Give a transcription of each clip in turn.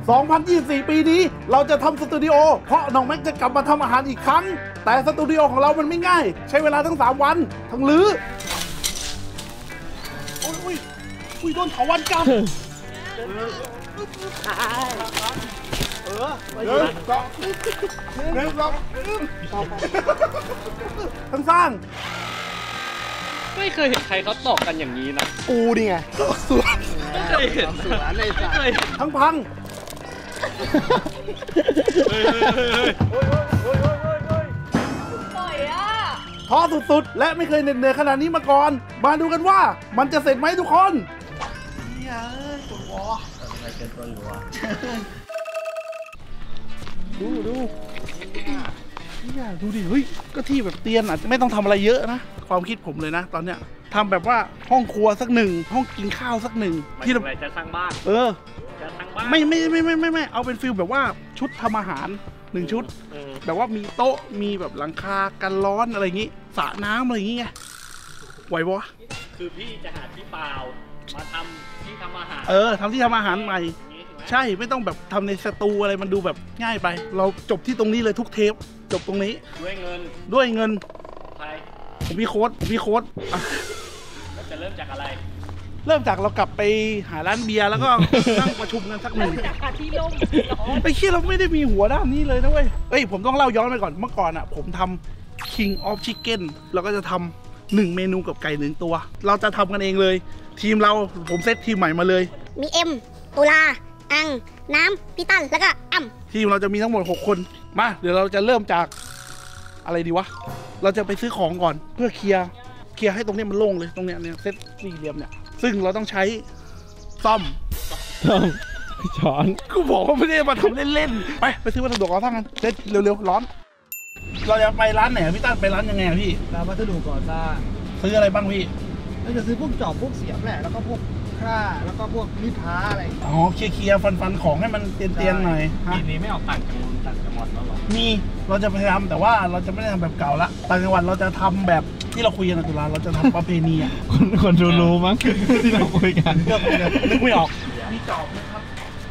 2024 ปีนี้เราจะทำสตูดิโอเพราะน้องแม็กจะกลับมาทำอาหารอีกครั้งแต่สตูดิโอของเรามันไม่ง่ายใช้เวลาทั้ง3วันทั้งรื้ออุ้ยโดนเถาวัลย์กัดทั้งสร้างไม่เคยเห็นใครเขาตอกกันอย่างนี้นะกูนี่ไงสวนไม่เคยเห็นสวนเลยไม่เคยทั้งพังปล่อยอ่ะท้อสุดๆและไม่เคยเหนื่อยขนาดนี้มาก่อนมาดูกันว่ามันจะเสร็จไหมทุกคนดูดิเฮ้ยก็ที่แบบเตียนอาจจะไม่ต้องทำอะไรเยอะนะความคิดผมเลยนะตอนเนี้ยทำแบบว่าห้องครัวสักหนึ่งห้องกินข้าวสักหนึ่งที่เราจะสร้างบ้านจะสร้างบ้านไม่เอาเป็นฟิลแบบว่าชุดทำอาหาร1ชุดแบบว่ามีโต๊ะมีแบบหลังคากันร้อนอะไรอย่างงี้สระน้ำอะไรอย่างงี้ไงไหวปะคือพี่จะหาที่เปล่ามาทำที่ทำอาหารทำที่ทำอาหารใหม่ใช่ไม่ต้องแบบทำในสตูอะไรมันดูแบบง่ายไปเราจบที่ตรงนี้เลยทุกเทปจบตรงนี้ด้วยเงินใครผมมีโค้ดเราจะเริ่มจากอะไรเริ่มจากเรากลับไปหาร้านเบียร์แล้วก็นั่งประชุมกันสักหนึ่งที่ร่มไอ้ขี้เราไม่ได้มีหัวด้านนี้เลยนะเว้ยผมต้องเล่าย้อนไปก่อนเมื่อก่อนอ่ะผมทำ King of Chicken เราก็จะทำ1เมนูกับไก่1ตัวเราจะทำกันเองเลยทีมเราผมเซตทีมใหม่มาเลยมีตุลาอังน้ำพี่ตั้นแล้วก็อ้ำทีมเราจะมีทั้งหมด6คนมาเดี๋ยวเราจะเริ่มจากอะไรดีวะเราจะไปซื้อของก่อนเพื่อเคลียร์ให้ตรงนี้มันโล่งเลยตรงเนี้ยเซตสี่เหลี่ยมเนี่ยซึ่งเราต้องใช้ซ่อมช้อนกูบอกว่าไม่ได้มาทำเล่นๆไปซื้อวัสดุก่อสร้างกันเซ็ตเร็วๆร้อนเราจะไปร้านไหนพี่ตั้นไปร้านยังไงพี่ร้านวัสดุก่อสร้างซื้ออะไรบ้างพี่เราจะซื้อพวกจอบพวกเสียมแหละแล้วก็พวกค่าแล้วก็พวกมีดพ้าอะไรเคลียร์ฟันของให้มันเตียนๆหน่อยปีนี้ไม่ออกต่างจังหวัดแล้วหรอมีเราจะพยายามแต่ว่าเราจะไม่ได้ทำแบบเก่าละต่างจังหวัดเราจะทำแบบที่เราคุยกันในตุลาเราจะทำประเพณีอ่ะคนรู้มั้งที่เราคุยกันนึกไม่ออกมีจอบนะครับ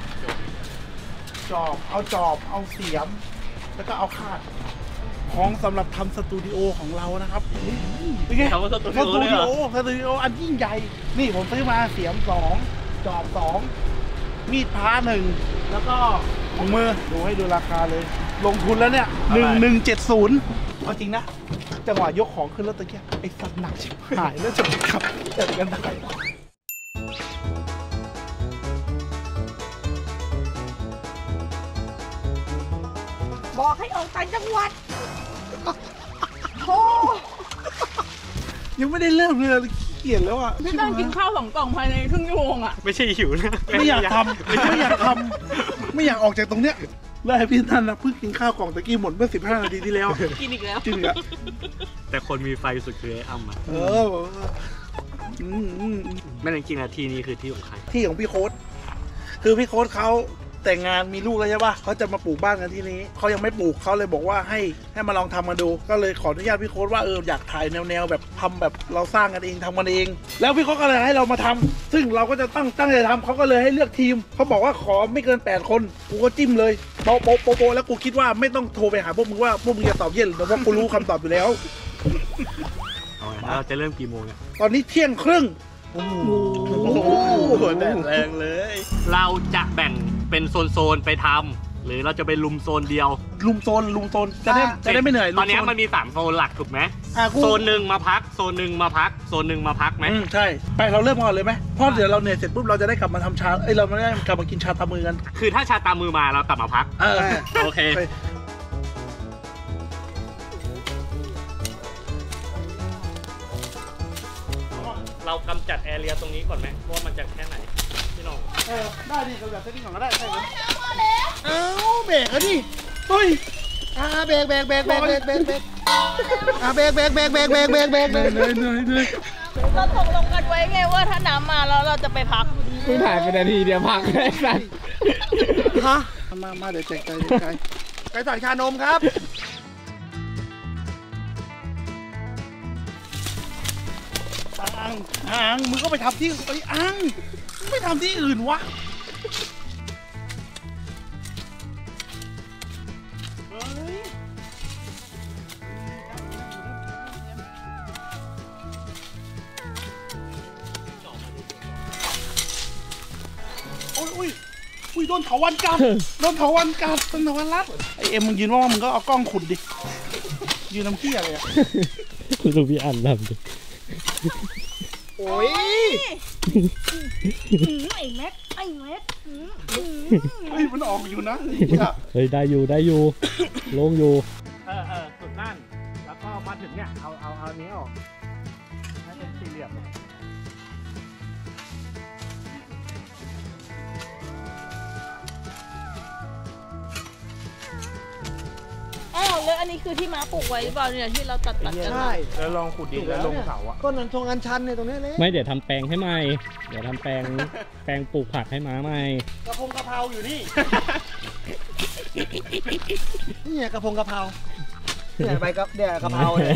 เอาเสียมแล้วก็เอาคาดของสำหรับทำสตูดิโอของเรานะครับเป็นไงทำสตูดิโออันยิ่งใหญ่นี่ผมซื้อมาเสียม2จอบ2มีดพ้า1แล้วก็ถุงมือดูให้ดูราคาเลยลงทุนแล้วเนี่ย1170เอาจริงนะจังหวะยกของขึ้นรถตะเกียบไอ้สัตว์หนักชิบหายแล้วจะไปขับแต่กันได้บอกให้ออกต่างจังหวัดโอ้ยังไม่ได้เริ่มเลยเกลียดแล้วอ่ะพี่ต้องกินข้าว2 กล่องภายในครึ่งชั่วโมงอ่ะไม่ใช่หิวนะไม่อยากทำไม่อยากออกจากตรงเนี้ยแล้วพี่ท่านนะเพิ่งกินข้าวกล่องตะกี้หมดเมื่อ15 นาทีที่แล้วกินอีกแล้วจริงอ่ะแต่คนมีไฟสุดคือไอ้อ้ำอ่ะไม่จริงๆนะที่นี้คือที่ของใครที่ของพี่โค้ดคือพี่โค้ดเขาแต่งงานมีลูกแล้วใช่ป่ะเขาจะมาปลูกบ้านกันที่นี้เขายังไม่ปลูกเขาเลยบอกว่าให้มาลองทำมาดูก็เลยขออนุญาตพี่โค้ดว่าอยากถ่ายแนวแบบทำแบบเราสร้างกันเองทำกันเองแล้วพี่โค้ดก็เลยให้เรามาทำซึ่งเราก็จะตั้งใจทำเขาก็เลยให้เลือกทีมเขาบอกว่าขอไม่เกิน8 คนกูก็จิ้มเลยโปแล้วกูคิดว่าไม่ต้องโทรไปหาพวกมึงว่าพวกมึงจะตอบเย็นหรือว่ากูรู้คำตอบอยู่แล้วเราจะเริ่มกี่โมงเนี่ยตอนนี้เที่ยงครึ่งโอ้โหแดดแรงเลยเราจะแบ่งเป็นโซนไปทำหรือเราจะไปลุมโซนเดียวลุมโซนจะได้ไม่เหนื่อยตอนนี้มันมี3 โซนหลักถูกไหมโซนหนึ่งมาพักโซนหนึ่งมาพักโซนหนึ่งมาพักไหมใช่ไปเราเริ่มก่อนเลยไหมเพราะเดี๋ยวเราเหนื่อยเสร็จปุ๊บเราจะได้กลับมาทำชาเราไม่ได้กลับมากินชาตามมือกันคือถ้าชาตามมือมาเรากลับมาพักโอเคเรากำจัดแอเรียตรงนี้ก่อนไหมว่ามันจะแค่ไหนพี่น้องได้ดิกำจัดเส้นนี้ก่อนก็ได้ใช่ไหมเบรกอ่ะดิเฮ้ยเบรกเบรกเราตกลงกันไว้ไงว่าถ้าน้ำมาแล้วเราจะไปพักเพิ่งถ่ายไปนาทีเดียวพักได้สัตว์ฮะมาเดี๋ยวแจกไก่ใส่ชานมครับอ่างมึงก็ไปทำที่อังไม่ทำที่อื่นวะอุ้ยโดนเถาวัลย์กัดโดนเถาวัลย์กัดโดนเถาวัลย์รัดไอเอ็มมึงยืนว่ามึงก็เอากล้องขุดดิยืนน้ำเที่ยอะไรอะคุณดูพี่อันทำดิโอ้ยไอ้แม็กไอ้แม็กเฮ้ยมันออกอยู่นะเฮ้ยได้อยู่ได้อยู่ ลงอยู่สุดนั่นแล้วก็มาถึงเนี่ยเอานี้ออกให้เป็นสี่เหลี่ยมอ้าวแล้วอันนี้คือที่ม้าปลูกไว้หรือเปล่าเนี่ยที่เราตัดกันใช่แล้วลองขุดดินแล้วลงเสาอะก็นันทงอันชันเนี่ยตรงนี้เลยไม่เดี๋ยวทำแปลงให้ใหม่เดี๋ยวทำแปลงปลูกผักให้ม้าใหม่กระพงกระเพราอยู่นี่ นี่ไงกระพงกระเพราเนี่ยใบกระเพราเนี่ย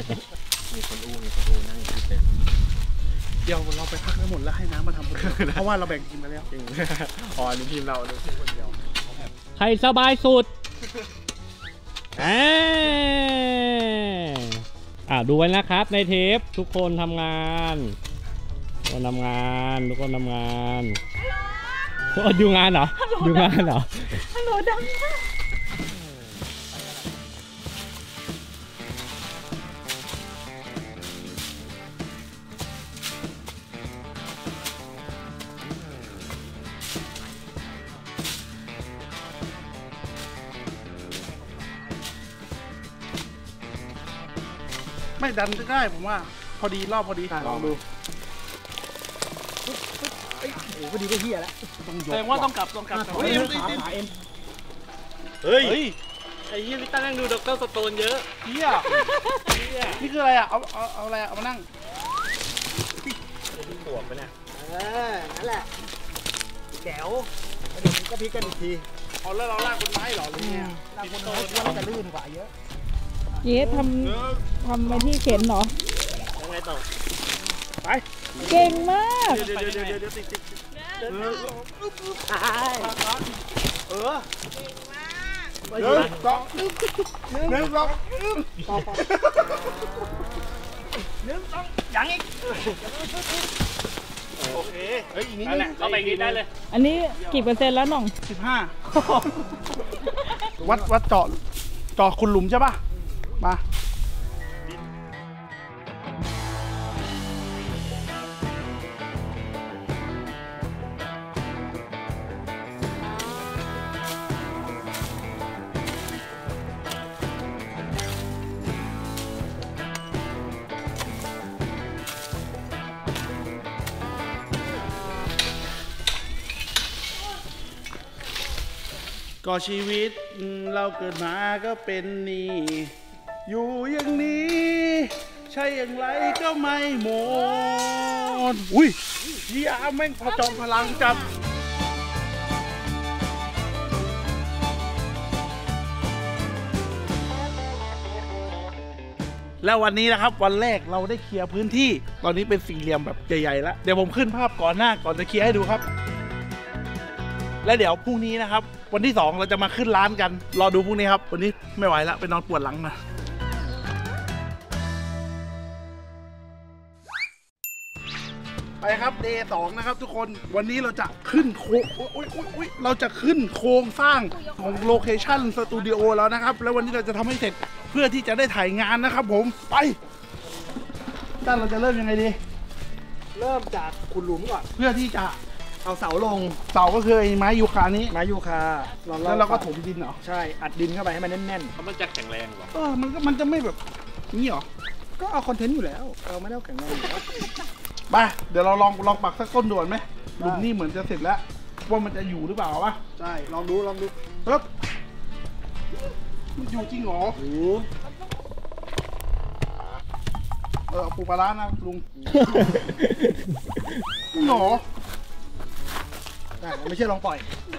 เดี๋ยวเราไปพักทั้งหมดแล้วให้น้ำมาทำคนเดียวเพราะว่าเราแบ่งทีมมาแล้วอ๋ออันนี้ทีมเราดูทีมคนเดียวใครสบายสุดดูไว้นะครับในเทปทุกคนทำงานทุกคนทำงานอยู่งานเหรออยู่งานเหรอฮัลโหลดังมากไม่ดันก็ได้ผมว่าพอดีรอบพอดีลองดูโอ้โหพอดีก็เฮียแล้วแสดงว่าต้องกลับเฮ้ยขาเอ็มเฮ้ยไอ้ยี่พี่ตั้งนั่งดูด็อกเตอร์สโตนเยอะเฮียนี่คืออะไรอ่ะเอาอะไรอ่ะเอามานั่งขวบไปเนี่ยนั่นแหละแจ๋วเดี๋ยวมันก็พลิกกันอีกทีเอาแล้วเราลากคนไม้เหรอหรือเนี่ยลากคนโตว่ามันจะลื่นกว่าเยอะเย้ทำไปที่เข็นเหรอยังไงต่อไปเก่งมากเดี๋ยวติดเออ1 2 1 2ยังอีกโอเคเฮ้ยอีกนิดนึงเข้าไปกินได้เลยอันนี้กี่เปอร์เซ็นต์แล้วน้อง 15วัดเจาะคุณหลุมใช่ป่ะมา ก็ชีวิตเราเกิดมาก็เป็นนี่อยู่อย่างนี้ใช่อย่างไรก็ไม่หมดอุ้ยยีอาแม่งพอจอมพลังจับแล้ววันนี้นะครับวันแรกเราได้เคลียร์พื้นที่ตอนนี้เป็นสี่เหลี่ยมแบบใหญ่ๆแล้วเดี๋ยวผมขึ้นภาพก่อนหน้าก่อนจะเคลียร์ให้ดูครับและเดี๋ยวพรุ่งนี้นะครับวันที่2เราจะมาขึ้นร้านกันรอดูพรุ่งนี้ครับวันนี้ไม่ไหวแล้วไปนอนปวดหลังมาไปครับเดย์2นะครับทุกคนวันนี้เราจะขึ้นเราจะขึ้นโครงสร้างของโลเคชั่นสตูดิโอแล้วนะครับแล้ววันนี้เราจะทำให้เสร็จเพื่อที่จะได้ถ่ายงานนะครับผมไปด้านเราจะเริ่มยังไงดีเริ่มจากขุดหลุมก่อนเพื่อที่จะเอาเสาลงเสาก็คือไอ้ไม้ยูคานี้ไม้ยูคาแล้วเราก็ถมดินเหรอใช่อัดดินเข้าไปให้มันแน่นเพราะมันจะแข็งแรงหรอมันจะไม่แบบนี้เหรอๆก็เอาคอนเทนต์อยู่แล้วเราไม่ได้เอาแข็งแรงอยู่แล้วไปเดี๋ยวเราลองปักสักต้นด่วนไหมหลุมนี่เหมือนจะเสร็จแล้วว่ามันจะอยู่หรือเปล่าวะใช่ลองดูปึ๊บมันอยู่จริงเหรอเอาปูปลาร้านะลุงหรอได้ไม่ใช่ลองปล่อย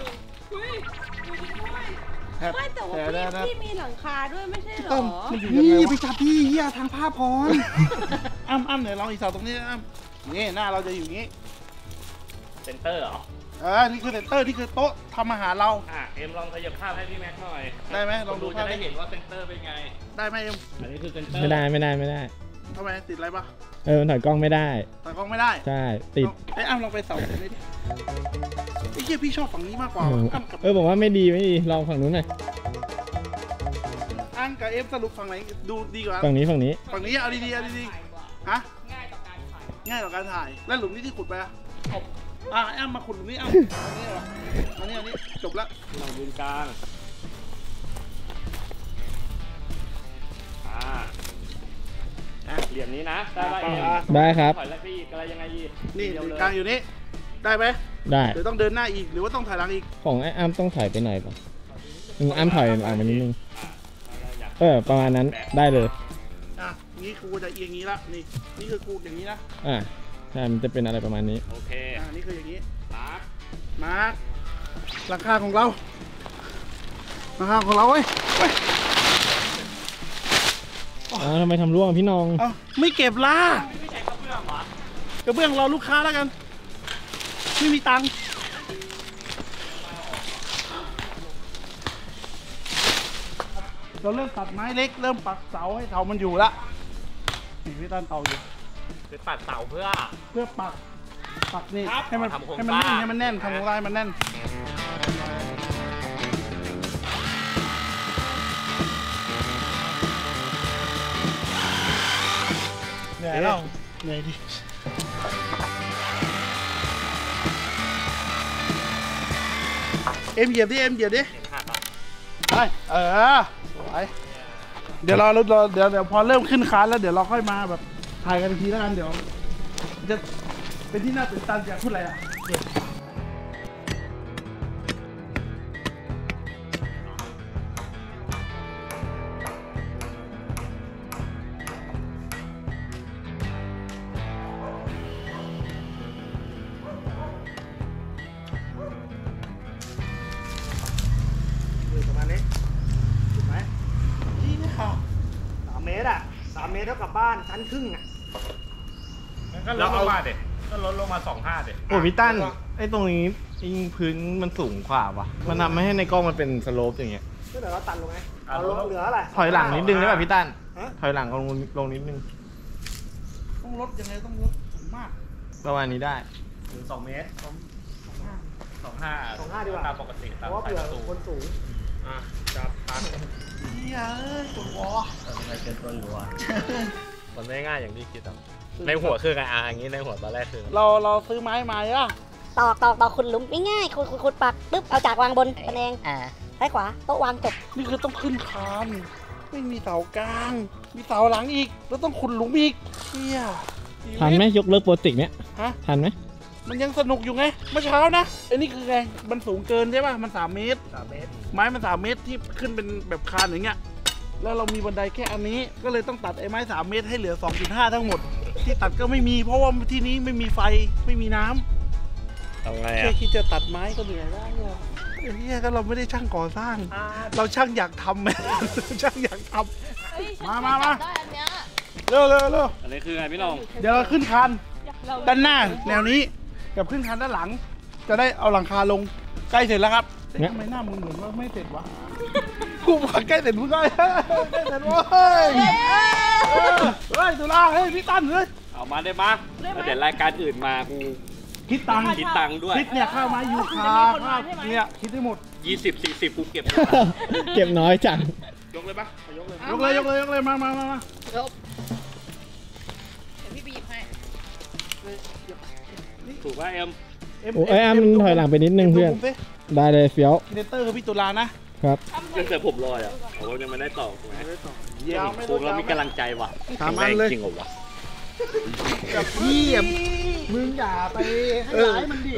ไม่แต่ว่าพี่มีหลังคาด้วยไม่ใช่เหรอมันอยู่ยังนี่ไงอย่าไปวะจับพี่เหี้ยทางภาพพรอ้ำเดี๋ยวลองอีกเสาตรงนี้อ้ำนี่หน้าเราจะอยู่อย่างนี้เซนเตอร์เหรอนี่คือเซ็นเตอร์นี่คือโต๊ะทำอาหารเราเอ็มลองขยับภาพให้พี่แม็กหน่อยได้ไหมลองดูจะได้เห็นว่าเซนเตอร์เป็นไงได้ไหมเอ็มอันนี้คือเซนเตอร์ไม่ได้ทำไมติดอะไรปะมันถอยกล้องไม่ได้แต่กล้องไม่ได้ใช่ติดไอ้อ้ำลองไปเสาตรงนี้ดิไอ้เหี้ยพี่ชอบฝั่งนี้มากกว่าอ้ำกับผมว่าไม่ดีลองฝั่งนู้นหน่อยอ้ำกับเอฟสรุปฝั่งไหนดูดีกว่าฝั่งนี้ฝั่งนี้เอาดีๆฮะง่ายต่อการถ่ายแล้วหลุมนี้ที่ขุดไปอ่ะอ้ำมาขุดหลุมนี้อ้ำอันนี้จบแล้วเรายืนกลางเหลี่ยมนี้นะได้ป่ะได้ครับถอยแล้วอีกอะไรยังไงอีกนี่กลางอยู่นี้ได้ไหมได้หรือต้องเดินหน้าอีกหรือว่าต้องถอยหลังอีกของไอ้อ้ำต้องถอยไปหน่อยป่ะอ้ำถอยมานิดนึงประมาณนั้นได้เลยนี่ครูจะเอียงงี้ละนี่คือครูอย่างนี้นะใช่มันจะเป็นอะไรประมาณนี้โอเคนี่คืออย่างนี้มาร์คหลังคาของเราเว้ยทำไมทำร่วงพี่น้องไม่เก็บล่ะไม่ใช่กระเบื้องเราลูกค้าแล้วกันไม่มีตังค์เราเริ่มตัดไม้เล็กเริ่มปักเสาให้เสามันอยู่ละนี่พี่ตั้นเตาอยู่ไปปัดเสาเพื่อปักนี่ให้มันแน่นทำโครงสร้างมันแน่นเหนื่อยแล้วเหนื่อยดิเอ็มเหยียบดิได้สวยเดี๋ยวพอเริ่มขึ้นคานแล้วเดี๋ยวเราค่อยมาแบบถ่ายกันอีกทีแล้วกันเดี๋ยวจะเป็นที่น่าตื่นเต้นอยากพูดอะไรอ่ะประมาณนี้ถูกไหมนี่ค่ะ3 เมตรอ่ะ3 เมตรเท่ากับบ้านชั้นครึ่งอ่ะก็ลดลงมาเด็กก็ลดลงมา2.5เด็กโอ้พี่ตั้นไอ้ตรงนี้พื้นมันสูงกว่าวะมันทำให้ในกล้องมันเป็นสโลปอย่างเงี้ยก็เดี๋ยวเราตัดลงไงเอาลงเหลืออะไรถอยหลังนิดนึงได้ป่ะพี่ตั้นถอยหลังลงนิดนึงต้องลดยังไงต้องลดสูงมากประมาณนี้ได้ถึง2 เมตร 2.5 ดีกว่าตามปกติเพราะว่าเผื่อคนสูงจับพักตัววออะไรเกินตัวอยู่วะมันไม่ง่ายอย่างที่คิดหรอกในหัวคือไงอย่างนี้ในหัวตอนแรกคือเราซื้อไม้มาอ่ะตอกขุดหลุมง่ายๆขุดปักปึ๊บเอาจากวางบนคะแนนซ้ายขวาโต๊ะวางจบนี่คือต้องขึ้นคานไม่มีเสากลางมีเสาหลังอีกแล้วต้องขุดหลุมอีกเฮียทันไหมยกเลิกโปรเจกต์เนี้ยทันไหมมันยังสนุกอยู่ไงเมื่อเช้านะไอ้นี่คือไงมันสูงเกินใช่ป่ะมัน3 เมตรไม้มัน3 เมตรที่ขึ้นเป็นแบบคานอย่างเงี้ยแล้วเรามีบันไดแค่อันนี้ก็เลยต้องตัดไอ้ไม้3 เมตรให้เหลือ 2.5 ทั้งหมดที่ตัดก็ไม่มีเพราะว่าที่นี้ไม่มีไฟไม่มีน้ำทำไงแค่คิดจะตัดไม้ก็เหนื่อยแล้วเนี่ยก็เราไม่ได้ช่างก่อสร้างเราช่างอยากทำไหมช่างอยากทำมาเร็วอันนี้คือไงพี่น้องเดี๋ยวเราขึ้นคานด้านหน้าแนวนี้กับขึ้นคานด้านหลังจะได้เอาหลังคาลงใกล้เสร็จแล้วครับทำไมหน้ามึงเหมือนว่าไม่เสร็จวะกูบอกใกล้เสร็จมึงก็ใกล้เสร็จวะเฮ้ยตุลาเฮ้ยพี่ตั้นเฮ้ยเอามาได้มาเดี๋ยวรายการอื่นมากูคิดตังค์ด้วยคิดเนี่ยข้าวไม้ยูคาเนี่ยคิดได้หมด 20-40กูเก็บน้อยจังยกเลยปะยกเลยมาเดี๋ยวพี่ไปหยิบให้ถูกป่ะเอ็มถอยหลังไปนิดนึงเพื่อนได้เลยเฟี้ยวเนเตอร์คือพี่ตุลานะครับยังแต่ผมรออ่ะผมยังไม่ได้ต่อถูกไหมโค้งแล้วมีกำลังใจว่ะทำมันเลยจริงเหรอวะกับพี่มึงอย่าไปให้ร้ายมันดิ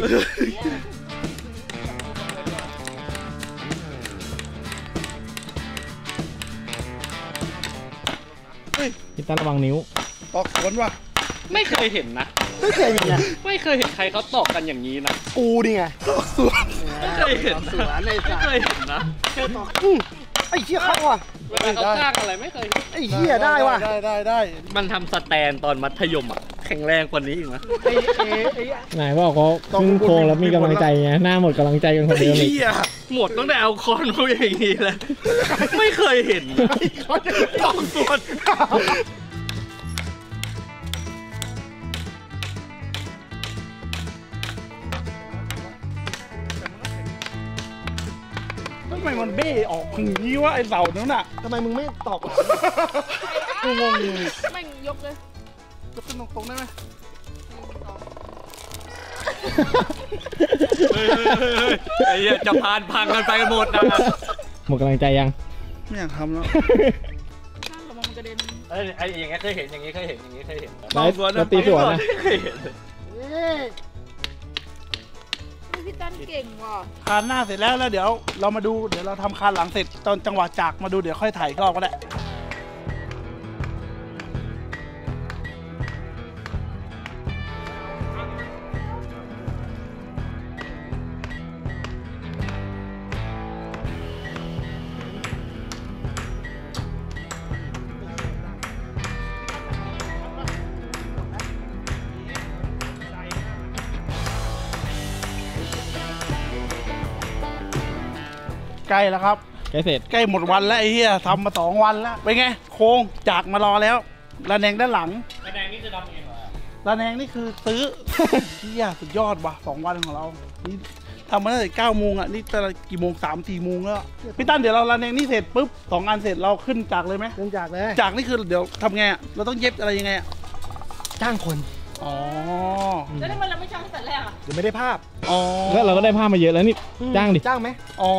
พี่ตั้นระวังนิ้วตอกสวนว่ะไม่เคยเห็นนะไม่เคยเห็นใครเขาตอกกันอย่างนี้นะกูนี่ไงตอกสวนไม่เคยเห็นนะแค่ตอกไอ้เหี้ยเข้าว่ะเวลาเขาสร้างอะไรไม่เคยไอ้เหี้ยได้ว่ะได้มันทำสแตนตอนมัธยมอ่ะแข็งแรงกว่านี้อีกนะไหนบอกเขาขึ้นโค้งแล้วมีกำลังใจไงหน้าหมดกำลังใจกันคนเดียวเลยหมดตั้งแต่เอาคอนเขาอย่างนี้เลยไม่เคยเห็นตอกสวนมมันเบ้ออกอย่างนี้วะไอเสานั้นน่ะทำไมมึงไม่ตอกหลังกูงงอยู่แม่งยกเลยยกขึ้นตรงๆได้ไหมไอ้เหี้ยจะพานพังกันไปหมดนะหมดกำลังใจยังไม่อยากทำแล้วข้างระวังมันกระเด็นไอ้อย่างเงี้ยเคยเห็นอย่างงี้เคยเห็นอย่างงี้เคยเห็นแล้วตีสวนนะเคยเห็นพี่ตั้นเก่งว่ะคานหน้าเสร็จแล้วเดี๋ยวเรามาดูเดี๋ยวเราทำคานหลังเสร็จตอนจังหวะจากมาดูเดี๋ยวค่อยถ่ายอีกรอบก็ได้ใกล้แล้วครับใกล้เสร็จใกล้หมดวันแล้วไอ้เหี้ยทำมา2 วันแล้วเป็นไงโค้งจากมารอแล้วระแนงด้านหลังระแนงนี่จะทำเองเหรอระแนงนี่คือซื้อ เหี้ยสุดยอดว่ะ2 วันของเรานี่ทำมาตั้งแต่9 โมงอ่ะนี่ตอนกี่โมง3-4 โมงแล้วพี่ตั้นเดี๋ยวเราระแนงนี่เสร็จปุ๊บ2 อันเสร็จเราขึ้นจากเลยไหมเนื่องจากเลยจากนี่คือเดี๋ยวทำไงอะเราต้องเย็บอะไรยังไงอะจ้างคนอ๋อแล้วทำไมเราไม่ช่างตั้งแต่แรกอ่ะเดี๋ยวไม่ได้ภาพอ๋อแล้วเราก็ได้ผ้ามาเยอะแล้วนี่ จ้างดิจ้างไหมอ๋อ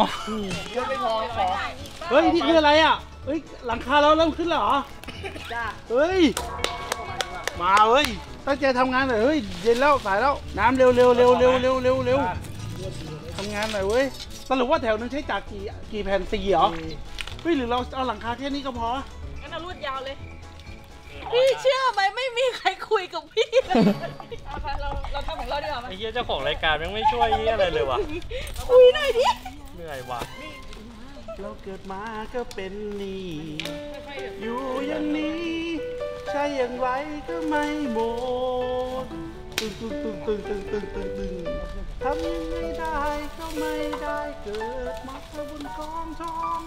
เฮ้ยนี่คืออะไรอ่ะเฮ้ยหลังคาเราเริ่มขึ้นแล้วเหรอจ้าเฮ้ย มาเว้ยตั้งใจทำงานหน่อยเฮ้ยเย็นแล้วสายแล้วน้ำเร็วเร็วเร็วเร็วเร็วเร็วเร็วทำงานหน่อยเว้ยสรุปว่าแถวนึงใช้จากกี่แผ่น4เหรอเฮ้ยหรือเราเอาหลังคาแค่นี้ก็พองั้นเอาลวดยาวเลย พี่เชื่อไหมไม่มีใครคุยกับพี่เลยเอาไปเราทำของเราดีกว่าไหมไอ้เหี้ยเจ้าของรายการยังไม่ช่วยเหี้ยอะไรเลยวะคุยหน่อยดิเหนื่อยว่ะเราเกิดมาก็เป็นนี่อยู่อย่างนี้ใช่อย่างไรก็ไม่หมดตึงตึงตึงตึงตึงตึงตึงตึงทำยังไงได้ก็ไม่ได้เกิดมาบนกองทอง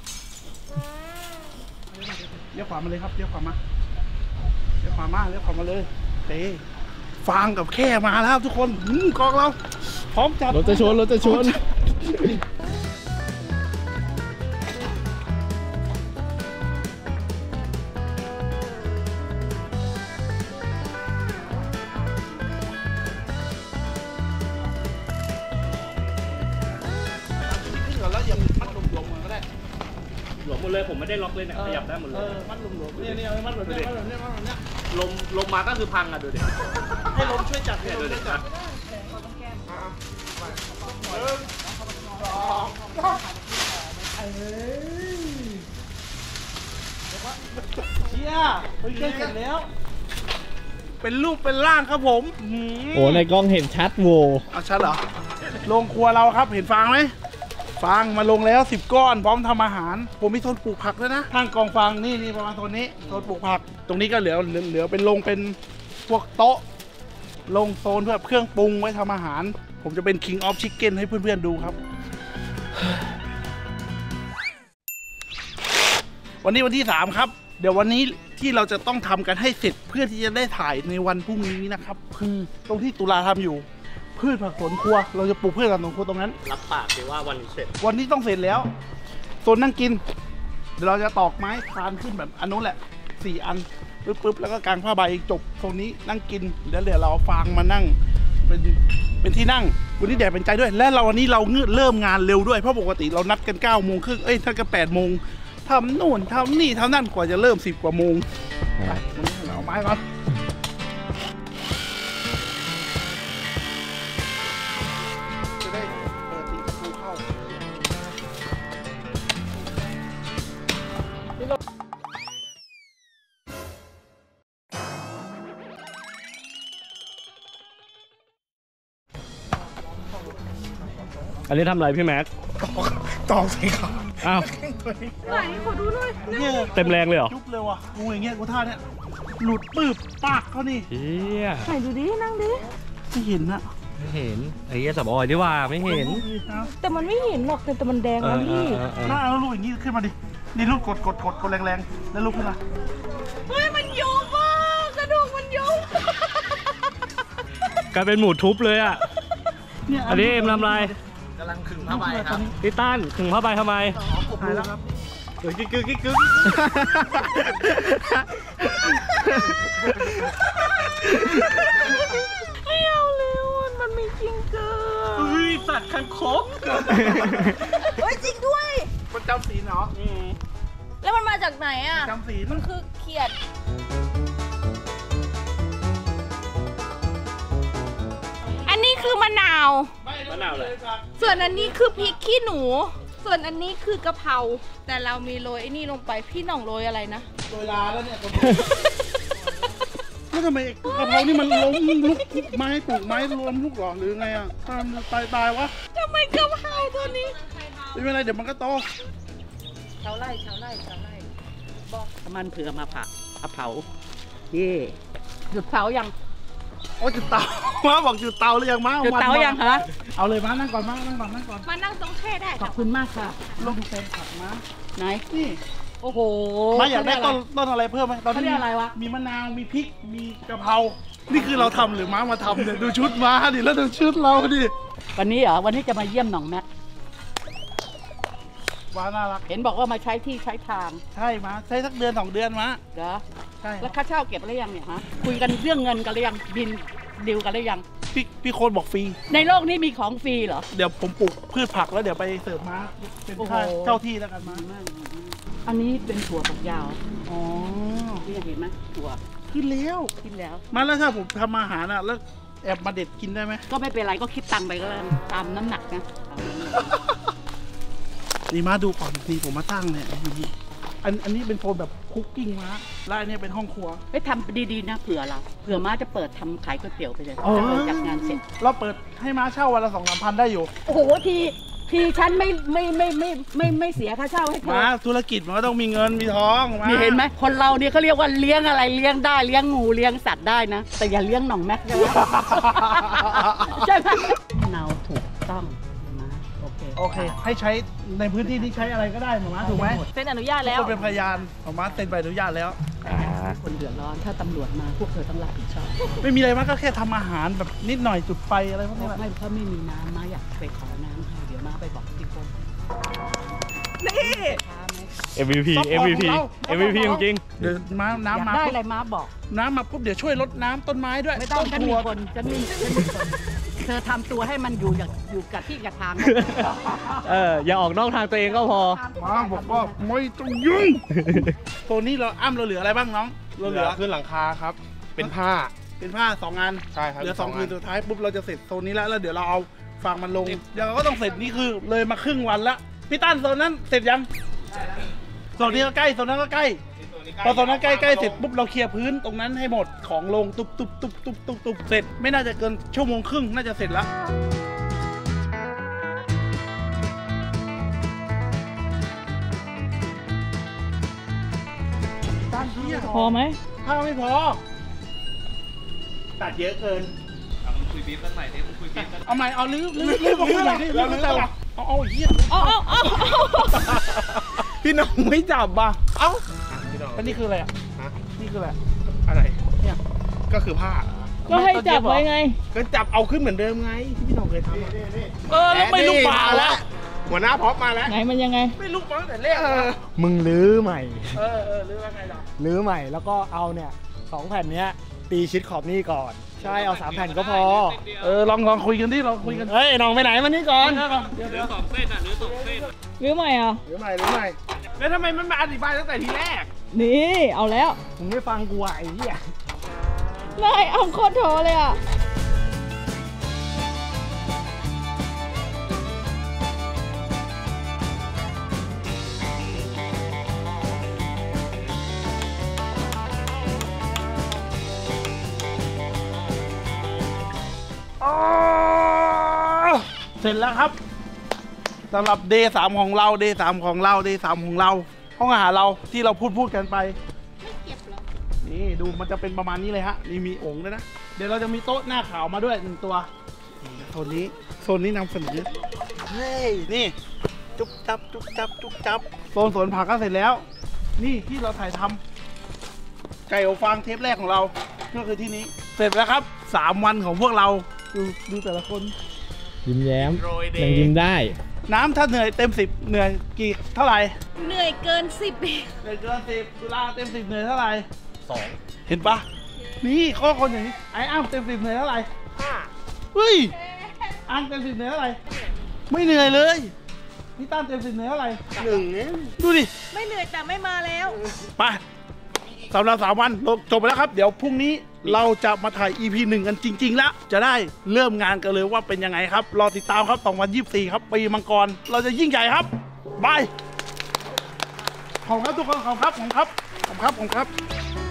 เลี้ยวขวามาเลยครับเลี้ยวขวามาเลี้ยวขวามาเลี้ยวขวามาเลยเต้ฟางกับแค่มาแล้วทุกคนกองเราพร้อมจัดรถจะชนรถจะชนขึ้นก่อนแล้วอย่ามัดหลวมๆมันก็ได้หลวมหมดเลยผมไม่ได้ล็อกเลยเนี่ยขยับได้หมดเลยมัดหลวมๆเนี่ยมัดแบบนี้มัดแบบนี้มัดแบบนี้ลมมาก็คือพังอ่ะดูดิให้ลมช่วยจัดเนี่ยดูดิจัดเชี่ยเฮ้ยใกล้เสร็จแล้ว เป็นรูปเป็นร่างครับผมโอ้ในกล้องเห็นชัดโวเอาชัดเหรอโรงครัวเราครับเห็นฟางไหมฟางมาลงแล้ว10 ก้อนพร้อมทำอาหารผมมีโซนปลูกผักด้วยนะข้างกองฟางนี่ประมาณโซนนี้โซนปลูกผัก ตรงนี้ก็เหลือเป็นโรงเป็นพวกโต๊ะโรงโซนเพื่อเครื่องปรุงไว้ทำอาหาร ผมจะเป็น King of Chicken ให้เพื่อนๆดูครับ วันนี้วันที่3ครับเดี๋ยววันนี้ที่เราจะต้องทำกันให้เสร็จเพื่อที่จะได้ถ่ายในวันพรุ่งนี้นะครับคือตรงที่ตุลาทำอยู่พืชผักสวนครัวเราจะปลูกพืชผักสวนครัวตรงนั้นรับปากสิว่าวันนี้เสร็จวันนี้ต้องเสร็จแล้วโซนนั่งกินเดี๋ยวเราจะตอกไม้คานขึ้นแบบอันนู้นแหละ4 อันปึ๊บแล้วก็กางผ้าใบจบโซนนี้นั่งกินแล้วเดี๋ยวเราเอาฟางมานั่งเป็นที่นั่งวันนี้แดดเป็นใจด้วยและวันนี้เราเริ่มงานเร็วด้วยเพราะปกติเรานัดกัน9 โมงครึ่งนัดกัน8 โมงทำนู่นทำนี่ทำนั่นกว่าจะเริ่ม10 กว่าโมงไปวันนี้เราเอาไม้ก่อนจะได้เปิดตีประตูเข้าอันนี้ทำอะไรพี่แม็กตอกสิครับอ้าวไหนขอดูหน่อยเนี่ยเต็มแรงเลยเหรอยุบเลยว่ะงูอย่างเงี้ยกูท่าเนี้ยหลุดปืบปากเขานี่เฮียไหนดูดินั่งดิไม่เห็นนะไม่เห็นไอ้เหี้ยสับออยดีว่าไม่เห็นแต่มันไม่เห็นหรอกแต่มันแดงนะพี่หน้าแล้วลูกอย่างงี้ขึ้นมาดินี่ลูกกดแรงๆแล้วลูกขึ้นมาเฮ้ยมันยุบอ่ะกระดูกมันยุบกลายเป็นหมูทุบเลยอ่ะเนี่ยอันนี้เอ็มทำอะไรเำลังขึงผ้าใบครับพี่ตั้นขึงผ้าใบทำไมถ่ายแล้วครับเดี๋ยวกิ๊กไม่เอาแล้วมันมีจริงเกินเฮ้ยสัตว์คังคกเฮ้ยจริงด้วยมันจำศีลเหรอแล้วมันมาจากไหนอ่ะจำศีลมันคือเขียด อันนี้คือมะนาวมะนาวเลยส่วนอันนี้คือพริกขี้หนู ส่วนอันนี้คือกะเพรา แต่เรามีโรยไอ้นี่ลงไป พี่หน่องโรยอะไรนะโดยลาแล้วเนี่ยแล้วทำไมกะเพรานี่มันล้มลุกไม้ปลูกไม้ล้มลุกหรอหรือไงอ่ะตายวะทำไมกะเพราตัวนี้ไม่เป็นไรเดี๋ยวมันก็โตชาวไร่บอกมันเผื่อมาเผาเย่จุดเผายังโอ้จุดเตาม้าบอกจุดเตาหรือยังม้าจุดเตายังคะเอาเลยม้านั่งก่อนม้านั่งก่อนมานั่งตรงแค่ได้ขอบคุณมากค่ะลงเต็มผักม้าไหนนี่โอ้โหม้าอยากได้ต้นอะไรเพิ่มไหมตอนเขานี้เรียกอะไรวะมีมะนาวมีพริกมีกะเพรานี่คือเราทำหรือม้ามาทำเนี่ยดูชุดม้าดิแล้วดูชุดเราดิวันนี้เหรอ วันนี้จะมาเยี่ยมหนองแม็กม้าน่ารักเห็นบอกว่ามาใช้ที่ใช้ทางใช่ม้าใช้สักเดือน2 เดือนม้าเหรอใช่แล้วค่าเช่าเก็บหรือยังเนี่ยฮะ คุยกันเรื่องเงินกันหรือยัง บินดิวกันหรือยังพี่โค้ดบอกฟรีในโลกนี้มีของฟรีเหรอเดี๋ยวผมปลูกพืชผักแล้วเดี๋ยวไปเสิร์ฟม้าเป็นค่าโอ้โหเจ้าที่แล้วกันม้าอันนี้เป็นถั่วฝักยาวอ๋อพี่ยังเห็นไหมถั่วขึ้นแล้วกินแล้วมาแล้วถ้าผมทำอาหารอ่ะแล้วแอบมาเด็ดกินได้ไหมก็ไม่เป็นไรก็คิดตังค์ไปก็แล้วกันตามน้ำหนักนะนี่มาดูก่อนนี่ผมมาตั้งเนี่ยอันนี้เป็นโซนแบบคุกกิ้งม้าแล้วอันนี้เป็นห้องครัวเฮ้ยทำดีๆนะเผื่อเราเผื่อม้าจะเปิดทำขายก๋วยเตี๋ยวไปเลยอ๋อถ้าเกิดจากงานเสร็จเราเปิดให้ม้าเช่าวันละ2-3 พันได้อยู่โอ้โหทีฉันไม่เสียค่าเช่าให้เธอม้าธุรกิจมันก็ต้องมีเงินมีทองม้านี่เห็นไหมคนเราเนี่ยเขาเรียกว่าเลี้ยงอะไรเลี้ยงได้เลี้ยงงูเลี้ยงสัตว์ได้นะ แต่อย่าเลี้ยงหนองแม็กได้ไหม ใช่ไหมเนาถูกต้องมาโอเคโอเค ให้ใช้ในพื้นที่ที่ใช้อะไรก็ได้หมอม้าถูกไหมเซ็นอนุญาตแล้วคนเป็นพยานหมอม้าเซ็นใบอนุญาตแล้วคนเดือดร้อนถ้าตำรวจมาพวกเธอต้องรับผิดชอบไม่มีอะไรมากก็แค่ทำอาหารแบบนิดหน่อยจุดไฟอะไรพวกนี้แหละไม่เพราะไม่มีน้ำมาอยากไปขอน้ำให้เดี๋ยวมาไปบอกที่กรมนี่ช้าไหม MVP MVP จริงเดี๋ยวม้าอยากน้ำมาได้ปุ๊อะไรบมาบอกน้ำมาปุ๊บเดี๋ยวช่วยรดน้ำต้นไม้ด้วยไม่ต้องฉันคมีรัวคนฉันมีคนเธอทำตัวให้มันอยู่กับที่กับทางอย่าออกนอกทางตัวเองก็พอมาบอกว่าไม่ต้องยุ่งโซนนี้เราเราเหลืออะไรบ้างน้องเราเหลือขึ้นหลังคาครับ เป็นผ้าเป็นผ้า2 อันใช่ครับเหลือสอง 2 อันคืนสุดท้ายปุ๊บเราจะเสร็จโซนนี้แล้วเดี๋ยวเราเอาฟางมันลงเดี๋ยวเราก็ต้องเสร็จนี่คือเลยมาครึ่งวันละพี่ตั้นโซนนั้นเสร็จยังโซนนี้ก็ใกล้โซนนั้นก็ใกล้พอโซนนั้นใกล้เสร็จปุ๊บเราเคลียร์พื้นตรงนั้นให้หมดของลงตุบเสร็จไม่น่าจะเกินชั่วโมงครึ่งน่าจะเสร็จแล้วตั้นเที่ยพอไหมผ้าไม่พอตัดเยอะเกินคุยบีฟกันใหม่ดิมึงคุยบีฟกันเอาใหม่เอาลื้อมาคุยหน่อยดิลื้อแต่ละเอาเหี้ยเอาพี่น้องไม่จับป่ะเอ้าพี่น้องอันนี้คืออะไรอ่ะฮะนี่คืออะไรอะไรเนี่ยก็คือผ้าก็ให้จับไว้ไงก็จับเอาขึ้นเหมือนเดิมไงที่พี่น้องเคยทำอะแล้วไม่ลูกปลาแล้วหัวหน้าพร็อพมาแล้วไหนมันยังไงไม่ลูกปลาตั้งแต่แรกมึงลื้อใหม่ลื้อว่าไงล่ะลื้อใหม่แล้วก็เอาเนี่ย2 แผ่นเนี้ยตีชิดขอบนี่ก่อน ใช่เอา3 แผ่นก็พอลองคุยกันดิลองคุยกันเฮ้ยน้องไปไหนมานี่ก่อนเดี๋ยวเนื้อ2 เส้นอ่ะเนื้อ2 เส้นหรือใหม่อ่ะหรือใหม่แล้วทำไมมันมาอธิบายตั้งแต่ทีแรกนี่ เอาแล้วมึงไม่ฟังกูอ่ะไอ้เหี้ยนายเอาโคตรโถเลยอ่ะเสร็จแล้วครับสำหรับ Day 3ของเรา Day 3ของเรา Day 3ของเราห้องอาหารเราที่เราพูดกันไปนี่ดูมันจะเป็นประมาณนี้เลยฮะนี่มีโอ่งด้วยนะเดี๋ยวเราจะมีโต๊ะหน้าขาวมาด้วย1 ตัวนี่โซนนี้นำเสนอเฮ้ยนี่จุ๊บจับโซนสวนผักก็เสร็จแล้ว นี่ที่เราถ่ายทำไก่อบฟางเทปแรกของเราก็คือที่นี้เสร็จแล้วครับ3 วันของพวกเราดูแต่ละคนยิ้มแย้มยังยิ้มได้น้ำถ้าเหนื่อยเต็ม10เหนื่อยกี่เท่าไหร่เหนื่อยเกิน10อีกเหนื่อยเกิน10สุราเต็ม10เหนื่อยเท่าไหร่2เห็นปะนี่ข้อคนอย่างนี้ไอ้อ้ำเต็ม10เหนื่อยเท่าไหร่5เฮ้ยอ้ำเต็ม10เหนื่อยเท่าไหร่ไม่เหนื่อยเลยพี่ตั้มเต็ม10เหนื่อยเท่าไหร่1เนี่ยดูดิไม่เหนื่อยแต่ไม่มาแล้วไปสำหรับ3 วันจบไปแล้วครับเดี๋ยวพรุ่งนี้เราจะมาถ่าย EP 1 กันจริงๆแล้วจะได้เริ่มงานกันเลยว่าเป็นยังไงครับรอติดตามครับ2024ครับปีมังกรเราจะยิ่งใหญ่ครับบายขอบคุณครับทุกคนขอบคุณครับขอบคุณครับ